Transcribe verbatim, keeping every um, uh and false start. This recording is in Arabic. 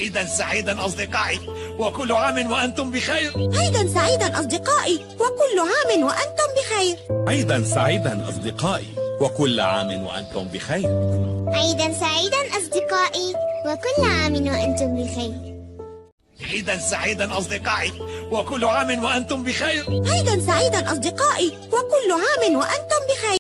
عيدا سعيدا أصدقائي، وكل عام وأنتم بخير. عيدا سعيدا أصدقائي، وكل عام وأنتم بخير. عيدا سعيدا أصدقائي، وكل عام وأنتم بخير. عيدا سعيدا أصدقائي، وكل عام وأنتم بخير. عيدا سعيدا أصدقائي، وكل عام وأنتم بخير. عيدا سعيدا أصدقائي، وكل عام وأنتم بخير.